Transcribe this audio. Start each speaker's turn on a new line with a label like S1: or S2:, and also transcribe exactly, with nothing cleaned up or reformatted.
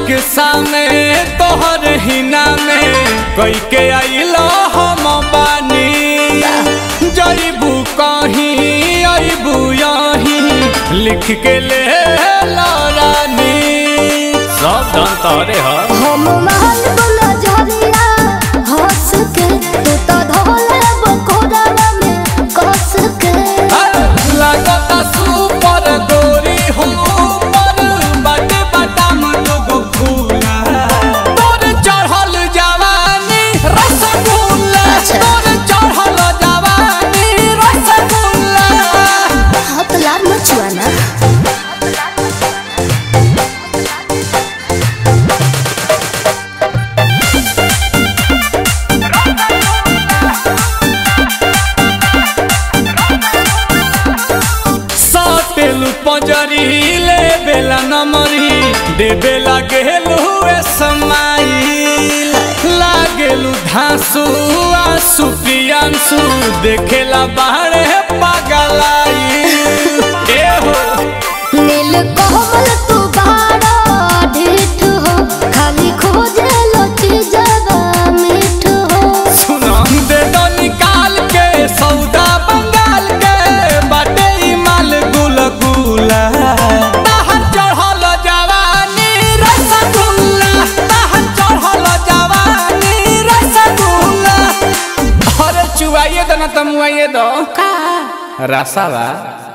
S1: Rickshaw में तोहर हिना में कई के आइलो हम बानी जईबू कहीं अबू यहीं लिख के ले रानी सब धन तोरे हम
S2: महल बोला झरिया हंस के तू तो धोले बकोड़ा में कस के
S1: लगता सुपर गोरी हो पर बटे बटम लोग फूला तोर चढ़ल जवानी रसगुल्ला तोर चढ़ल जवानी रसगुल्ला
S2: हाथ लाल मचुआना
S1: पंजरी ले बेला नमरी दे बेला गेलू समाइल लागेलू धांसू आंसू पियांसू देखेला बाहरे पगलाई ए हो
S2: नील कोमल तू बाड़ा ढीठ हो खाली खोजे लो चीज़वा मीठ हो
S1: सुना दे दो निकाल के सौदा बंगाल के बाटे माल गुल गुला ताहर चढ़ल जवानी रसगुल्ला ताहर चढ़ल जवानी रसगुल्ला अरे चुआइए दो ना तमुआइए दो का रसावा।